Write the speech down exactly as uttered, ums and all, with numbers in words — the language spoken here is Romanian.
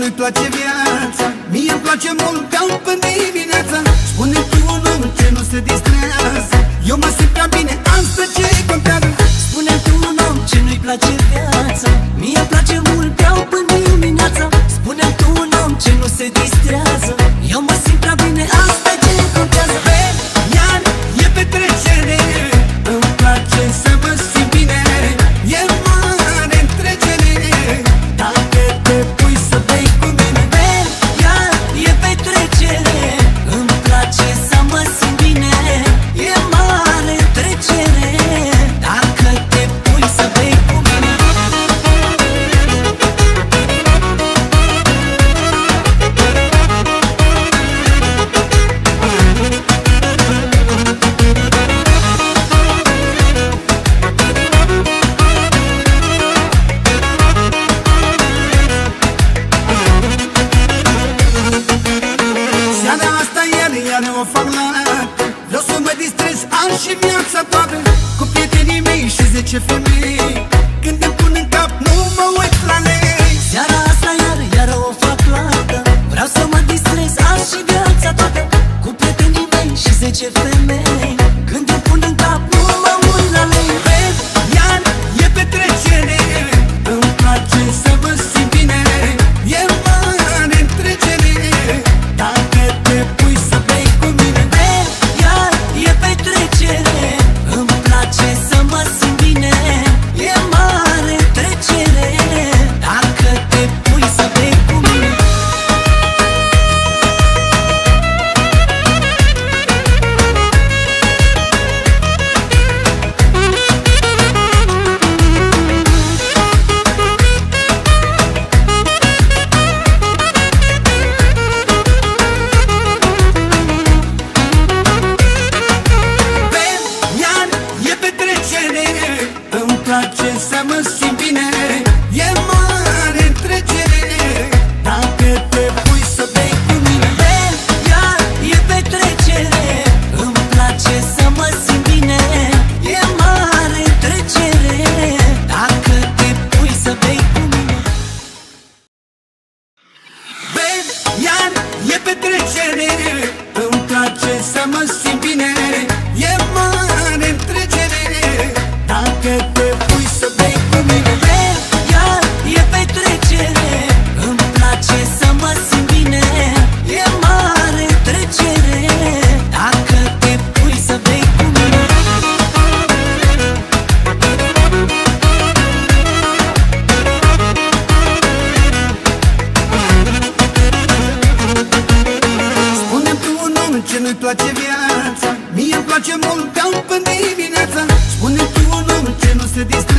nu-i place viața. Mie-mi place mult, beau până dimineața. Spune tu un om ce nu se distrează. Eu mă simt prea bine, asta ce contează. Spune tu un om ce nu-i place viața. Mie-mi place mult, beau până dimineața. Spune tu un om ce nu se distrează. Eu mă simt prea bine, asta ce contează. Iar e petrecere, îmi place să mă simt bine. E mare întrecere, dacă te pui să bei cu mine. Iar e petrecere, îmi place să mă simt bine. E mare întrecere, dacă te pui să bei cu mine. Seara asta iar, iar o fac la rată. Vreau să mă distrez ani și viața toată, cu prietenii mei și zece femei. Când îmi pun în cap, nu mă uit la lei. Seara asta iar, iar o fac toată. Vreau să mă distrez azi și viața toată, cu prietenii mei și zece femei. Când îmi pun în cap, nu mă uit la lei. Iar e petrecere, îmi place să mă simt bine. E mare întrecere, dacă te pui să bei cu mine. Iar e petrecere, îmi place să mă simt bine. E mare întrecere, dacă te pui să bei cu mine. Iar e petrecere, îmi place să mă simt bine. E mare întrecere, dacă te pui să bei cu mine. Iar e petrecere, îmi place să mă simt bine. E mare întrecere, dacă te pui să bei cu mine. Iar e petrecere, îmi place să mă simt bine. E mare întrecere, dacă te pui să bei cu mine. Iar e petrecere, îmi place să mă simt bine. E mare întrecere, dacă te pui să bei cu mine. Spune-mi tu un om ce nu-i place viața. Mie-mi place mult, beau până dimineața. Spune-mi tu un om ce nu se distră.